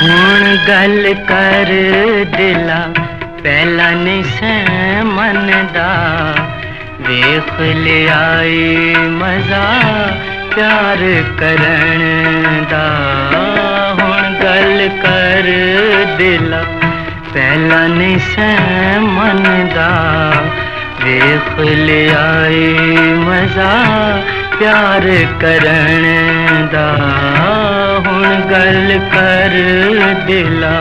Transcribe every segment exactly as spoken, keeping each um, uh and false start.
हुण गल कर दिला पहला नहीं से मनदा, वेख ले आई मजा प्यार करण दा। हुण गल कर दिला पहला नहीं से मनदा, वेख ले आई मजा प्यार करण दा। हुण गल कर दिला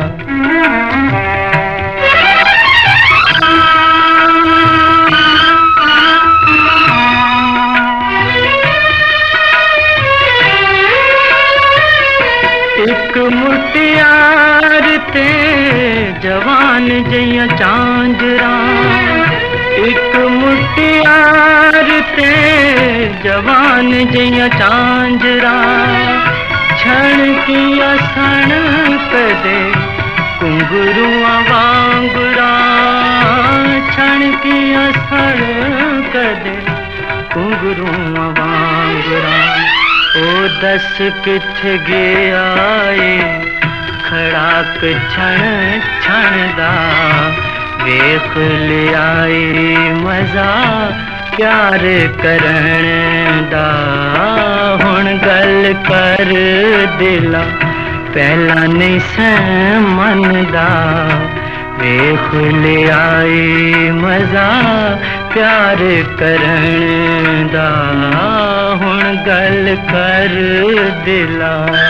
एक मुटियार ते जवान जइया झांझरा, एक मुटियार ते जवान जइया झांझरा, छण किया सण कदे घुंघरुआ वांगुरा, छण किया सण कदे घुंघरुआ वांगुरा। ओ दस किथ गया ए खड़ाक छण छण दा, वेख ले आई मजा प्यार करण दा। हुण गल कर दिला पहला नहीं से मनदा, वेख ले आई मजा प्यार करण दा। हुण गल कर दिला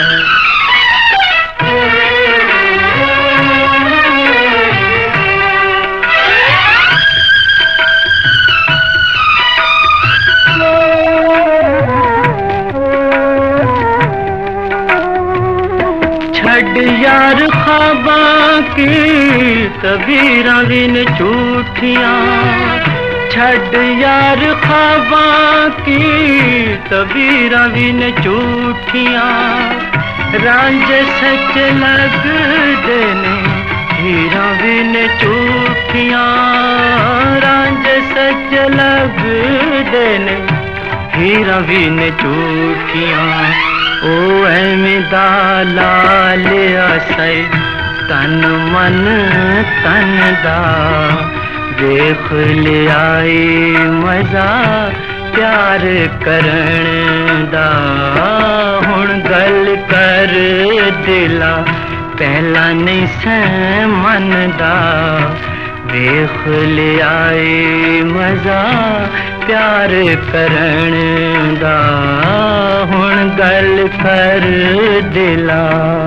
छड़ यार ख्वाबा की तबीरां विन झूठियां, छड़ यार ख्वाबा की तबीरां विन झूठियां, रांझ सच लगदे ने हीरां विन झूठियां, रांझ सच लगदे ने हीरां विन झूठियां। ओ ऐवें दा लालिया सै तन मन तन दा, देख ले आई मजा प्यार करण दा। हुण गल कर दिला पहला नहीं से मनदा, देख ले आई मजा प्यार करण दा। हुण गल कर दिला